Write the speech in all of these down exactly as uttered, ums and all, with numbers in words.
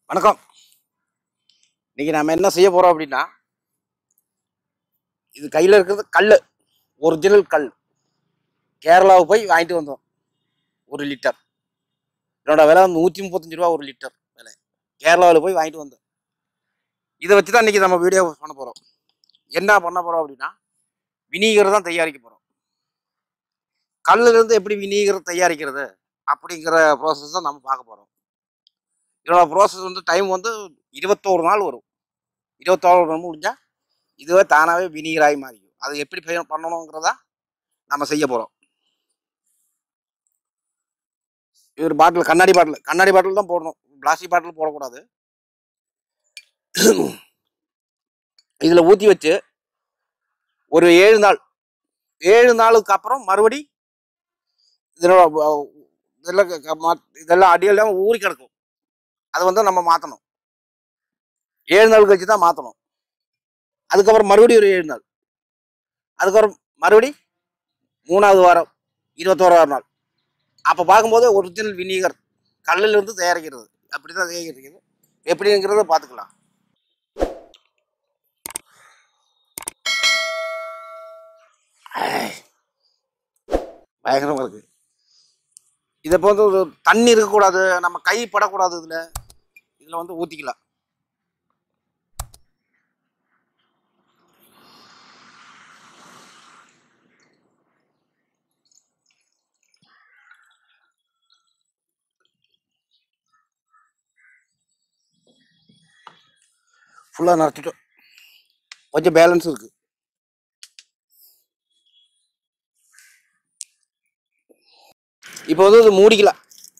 வணக்கம். இன்னைக்கு நாம என்ன செய்ய போறோம் அப்படின்னா, இது கையில இருக்கிறது கல்லு. ஒரிஜினல் கல். கேரளாவுக்கு போய் வாங்கிட்டு வந்தோம். ஒரு லிட்டர். இதனோட விலை நூற்றி முப்பத்தஞ்சு ரூபா ஒரு லிட்டர் விலை. கேரளாவில் போய் வாங்கிட்டு வந்தோம். இதை வச்சு தான் இன்னைக்கு நம்ம வீடியோ பண்ண போறோம். என்ன பண்ண போறோம் அப்படின்னா, வினிகர் தான் தயாரிக்க போறோம். கல்லுல இருந்து எப்படி வினிகர் தயாரிக்கிறது அப்படிங்கிற ப்ராசஸ் தான் நம்ம பார்க்க போறோம். இதோட ப்ராசஸ் வந்து டைம் வந்து இருபத்தோரு நாள் வரும். இருபத்தோரு நாள் முடிஞ்சா இதுவே தானாகவே வினிகராகி மாறிக்கும். அது எப்படி பண்ணணுங்கிறதா நம்ம செய்ய போகிறோம். இது ஒரு பாட்டில், கண்ணாடி பாட்டில் கண்ணாடி பாட்டில் தான் போடணும். பிளாஸ்டிக் பாட்டில் போடக்கூடாது. இதில் ஊற்றி வச்சு ஒரு ஏழு நாள் ஏழு நாளுக்கு அப்புறம் மறுபடி இதெல்லாம் இதெல்லாம் இதெல்லாம் அடியெல்லாம் ஊறி கிடக்கும். அதை வந்து நம்ம மாற்றணும். ஏழு நாள் கழிச்சு தான் மாற்றணும். அதுக்கப்புறம் மறுபடியும் ஒரு ஏழு நாள், அதுக்கப்புறம் மறுபடி மூணாவது வாரம் இருபத்தோராவது நாள். அப்போ பார்க்கும்போது ஒரிஜினல் வினிகர் கல்லில் இருந்து தயாரிக்கிறது. அப்படி தான் தயாரிக்கிறது. எப்படிங்கிறத பார்த்துக்கலாம். பயங்கரமாக இருக்குது. இதை இப்போ வந்து தண்ணி இருக்கக்கூடாது, நம்ம கை படக்கூடாது. இதில் இதில் வந்து ஊற்றிக்கலாம். ஃபுல்லாக நிறச்சிட்டோம். கொஞ்சம் பேலன்ஸ் இருக்குது. இப்போ வந்து இது மூடிக்கலாம்.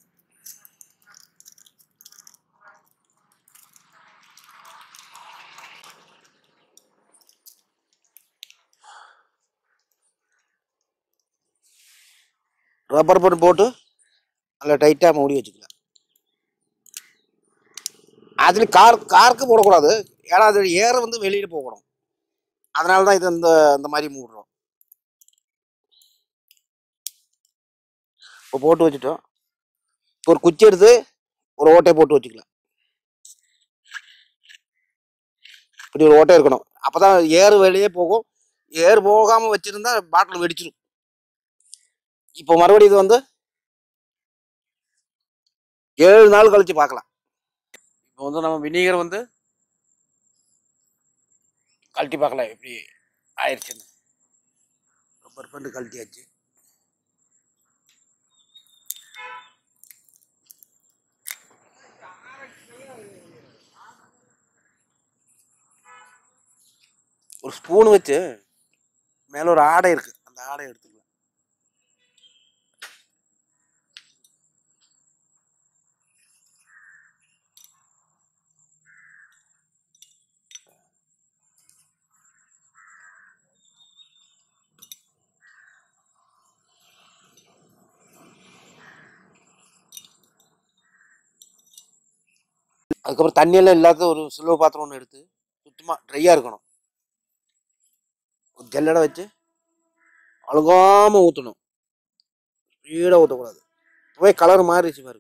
ரப்பர் போட்டு போட்டு நல்லா டைட்டாக மூடி வச்சுக்கலாம். அதில் கார் காருக்கு போடக்கூடாது. ஏன்னா அது ஏற வந்து வெளியில் போகணும். அதனால தான் இது இந்த இந்த மாதிரி மூடுறோம். இப்போ போட்டு வச்சுட்டோம். ஒரு குச்சி எடுத்து ஒரு ஓட்டையை போட்டு வச்சுக்கலாம். இப்படி ஒரு ஓட்டை இருக்கணும். அப்போ தான் ஏர் வெளியே போகும். ஏர் போகாமல் வச்சுருந்தா பாட்டில் வெடிச்சிடும். இப்போ மறுபடியும் இது வந்து ஏழு நாள் கழிச்சு பார்க்கலாம். இப்போ வந்து நம்ம வினிகர் வந்து கழட்டி பார்க்கலாம் எப்படி ஆயிடுச்சுன்னு. ரப்பர் பண்ணி கழட்டியாச்சு. ஒரு ஸ்பூன் வச்சு மேலே ஒரு ஆடை இருக்கு, அந்த ஆடை எடுத்துக்கலாம். அதுக்கப்புறம் தண்ணியெல்லாம் இல்லாத ஒரு சில்வர் பாத்திரம் ஒன்று எடுத்து சுத்தமாக ட்ரையாக இருக்கணும். ஒரு ஜல்லடை வச்சு அழுகாமல் ஊற்றணும். ஸ்பீடாக ஊற்றக்கூடாது. போய் கலர் மாறிடுச்சு பாருங்க.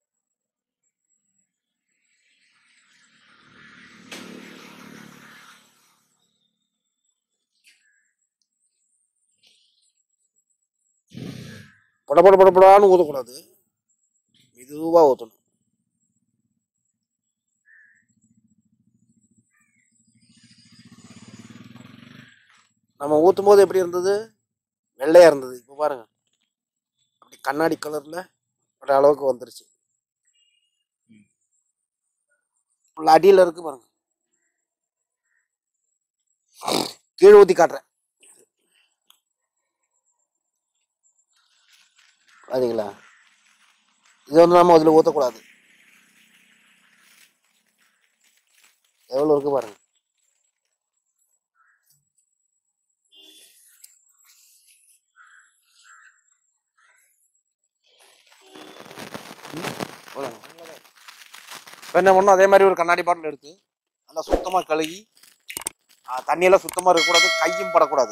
பட பட படப்படான்னு ஊற்றக்கூடாது. மெதுவாக ஊற்றணும். நம்ம ஊற்றும் போது எப்படி இருந்தது? வெள்ளையாக இருந்தது. இப்போ பாருங்க, அப்படி கண்ணாடி கலரில் ஒரு அளவுக்கு வந்துருச்சு. அடியில் இருக்கு பாருங்க. கீழே ஊற்றி காட்டுறேன். பார்த்தீங்களா? இது வந்து நம்ம அதில் ஊற்றக்கூடாது. எவ்வளோ இருக்கு பாருங்க. இப்போ என்ன பண்ணணும், அதே மாதிரி ஒரு கண்ணாடி பாட்டில் எடுத்து நல்லா சுத்தமாக கழுகி, தண்ணியெல்லாம் சுத்தமாக இருக்கக்கூடாது, கையும் படக்கூடாது.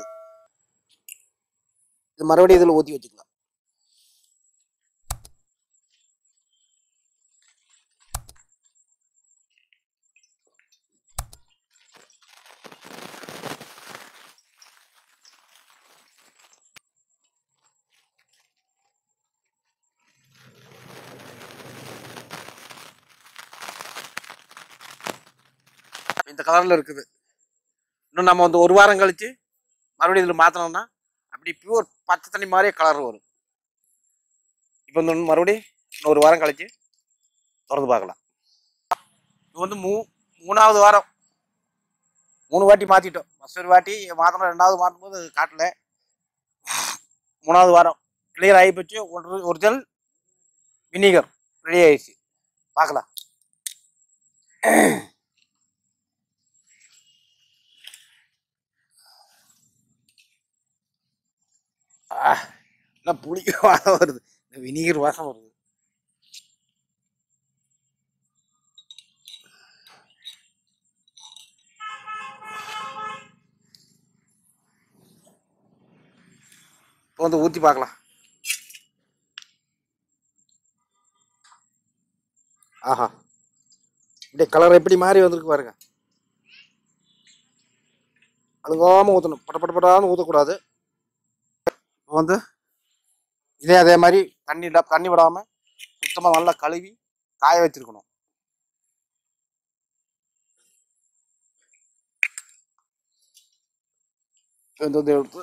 இது மறுபடியும் இதில் ஊற்றி வச்சுக்கலாம். இந்த கலரில் இருக்குது. இன்னும் நம்ம வந்து ஒரு வாரம் கழித்து மறுபடியும் இதில் மாற்றினோம்னா அப்படி பியூர் பச்சை தண்ணி மாதிரியே கலர் வரும். இப்போ இந்த மறுபடியும் இன்னும் ஒரு வாரம் கழித்து திறந்து பார்க்கலாம். இது வந்து மூ மூணாவது வாரம் மூணு வாட்டி மாற்றிட்டோம். ஃபஸ்ட் ஒரு வாட்டி மாற்றினோம், ரெண்டாவது மாற்றும் போது காட்டல. மூணாவது வாரம் கிளியர் ஆகி போச்சு. ஒரு ஒரிஜினல் வினிகர் ரெடி ஆயிடுச்சு. பார்க்கலாம். நல்லா புளிக்க வாசம் வருது, வினிகர் வாசம் வருது. இப்போ வந்து ஊற்றி பார்க்கலாம். ஆஹா, இப்படி கலர் எப்படி மாறி வந்திருக்கு பாருங்க. அழுங்காமல் ஊற்றணும், பட்ட பட்ட பட்டான்னு ஊற்றக்கூடாது. இப்போ வந்து இதே அதே மாதிரி தண்ணி தண்ணி விடாமல் சுத்தமாக நல்லா கழுவி காய வச்சிருக்கணும். வந்து எடுத்து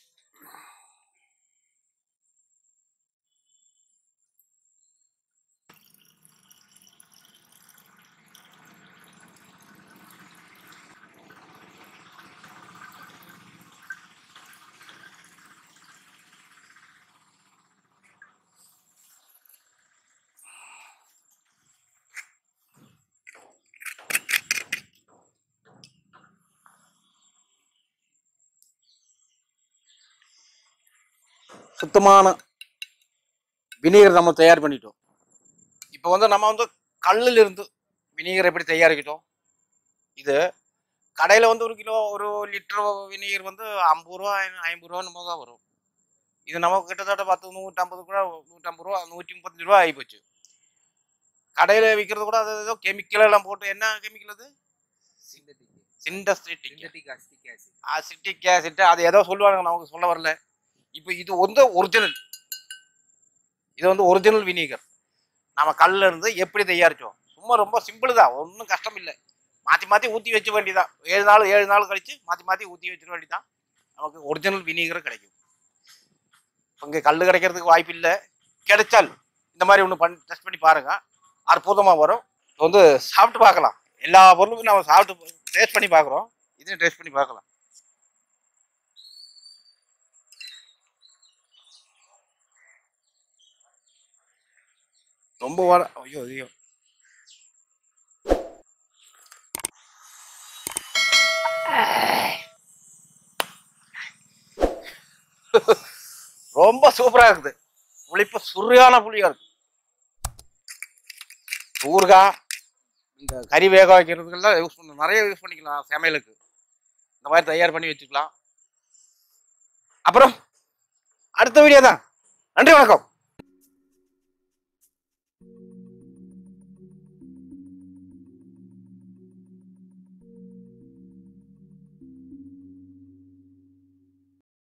சுத்தமான வினிகர் நம்ம தயார் பண்ணிட்டோம். இப்போ வந்து நம்ம வந்து கல்லில் இருந்து வினிகர் எப்படி தயாரிக்கிட்டோம். இது கடையில் வந்து ஒரு கிலோ ஒரு லிட்டர் வினிகர் வந்து ஐம்பது ரூபா ஐம்பது ரூபா நம்ம தான் வரும். இது நமக்கு கிட்டத்தட்ட பத்து நூற்றம்பது கூட நூற்றம்பது ரூபா நூற்றி முப்பத்தஞ்சு ரூபா ஆகிப்போச்சு. கடையில் விற்கிறது கூட அது ஏதோ கெமிக்கல் எல்லாம் போட்டு, என்ன கெமிக்கல் அது, சிண்டஸ்டிக் அசிட்டிக் ஆசிட், அது ஏதோ சொல்லுவாங்க, நமக்கு சொல்ல வரல. இப்போ இது வந்து ஒரிஜினல், இது வந்து ஒரிஜினல் வினிகர். நம்ம கல்ல இருந்து எப்படி தயாரிச்சோம். சும்மா ரொம்ப சிம்பிள் தான், ஒன்றும் கஷ்டம் இல்லை. மாற்றி மாற்றி ஊற்றி வச்ச வேண்டியதான். ஏழு நாள் ஏழு நாள் கழிச்சு மாற்றி மாற்றி ஊற்றி வச்சிட வேண்டியதான், நமக்கு ஒரிஜினல் வினிகர் கிடைக்கும். இங்கே கல் கிடைக்கிறதுக்கு வாய்ப்பு இல்லை. கிடைச்சால் இந்த மாதிரி ஒன்று பண்ணி டெஸ்ட் பண்ணி பாருங்க, அற்புதமாக வரும். இப்போ வந்து சாப்பிட்டு பார்க்கலாம். எல்லா பொருளுக்கும் நம்ம சாப்பிட்டு டேஸ்ட் பண்ணி பார்க்குறோம், இதையும் டேஸ்ட் பண்ணி பார்க்கலாம். ரொம்ப வர ஐயோ ஐயோ ரொம்ப சூப்பரா இருக்குது. புளிப்பு சுரியான புளியா இருக்கு. ஊறுகாய், இந்த கறி வேக வைக்கிறதுக்கெல்லாம் யூஸ் பண்ண நிறைய யூஸ் பண்ணிக்கலாம். சமையலுக்கு இந்த மாதிரி தயார் பண்ணி வச்சுக்கலாம். அப்புறம் அடுத்த வீடியோ தான். நன்றி, வணக்கம்.